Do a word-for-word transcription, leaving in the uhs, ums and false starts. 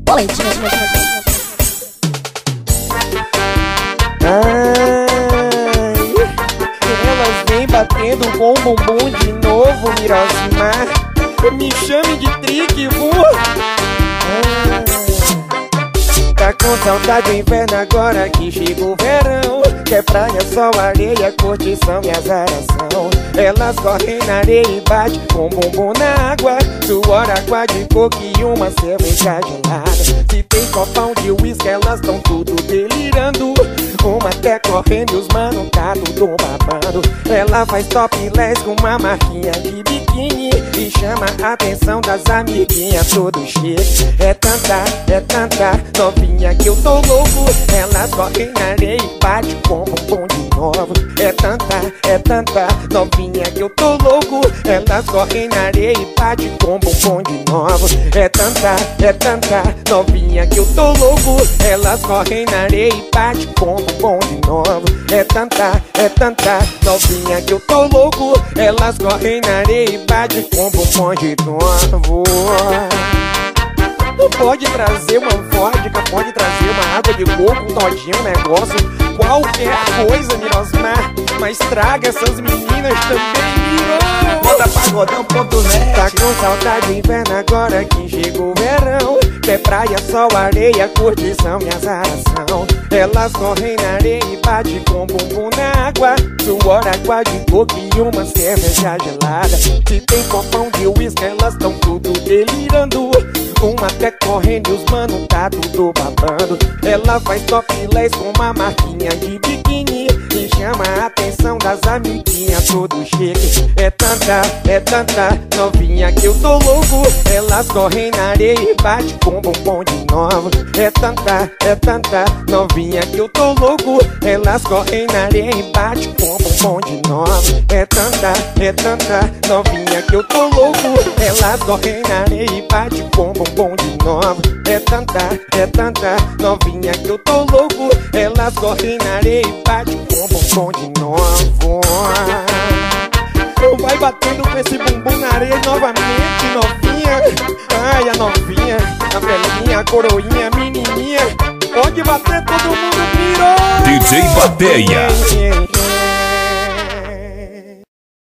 Boletinha, tinha, tinha, tinha. Ai, elas vêm batendo com o bumbum de novo, Mirosimar. Me chame de trique, vu. Ah, tá com saudade do inverno agora que chega o verão. Quer praia, sol, areia, curtição e azaração. Elas correm na areia e bate com o bumbum na água. Suor, água de coco e uma cerveja gelada. Se tem copão de uísque, elas tão tudo delirando. Uma até correndo e os mano tá tudo babando. Ela faz topless com uma marquinha de biquíni e chama a atenção das amiguinhas todo chique. É tanta, é tanta novinha que eu tô louco. Elas correm na areia e bate com o bumbum de novo. É tanta, é tanta novinha que eu tô louco. Elas correm na areia e bate com o bumbum de novo. É tanta, é tanta novinha que eu tô louco. Elas correm na areia e bate com o bumbum de novo. É tanta, é tanta novinha que eu tô louco. Elas correm na areia e bate com o bumbum de novo. Tu pode trazer uma vodka, pode trazer uma água de coco, um todinho, um negócio, qualquer coisa, Mirosimar, mas traga essas meninas também, Miro. Bota pagodão ponto net. Tá com saudade do inverno agora que chegou o verão. Quer praia, sol, areia, curtição e azaração. Elas correm na areia e bate com o bumbum na água. Suor, água de coco e uma cerveja gelada. Se tem copão de uísque, elas tão tudo delirando. Uma até correndo e os mano tá tudo babando. Ela faz topless com uma marquinha de biquíni e chama a atenção das amiguinhas todo chique. É tanta, é tanta novinha que eu tô louco. Elas correm na areia e bate com o bumbum de novo. É tanta, é tanta novinha que eu tô louco. Elas correm na areia e bate com o bumbum de novo. É tanta, é tanta novinha que eu tô louco. Elas correm na areia e bate com o bumbum de novo. É tanta, é tanta novinha que eu tô louco. Elas correm na areia e bate com o bumbum de novo. Vai batendo com esse bumbum na areia novamente, novinha. Ai, a novinha, a velhinha, a coroinha, a menininha. Pode bater, todo mundo virou. D J Bateia.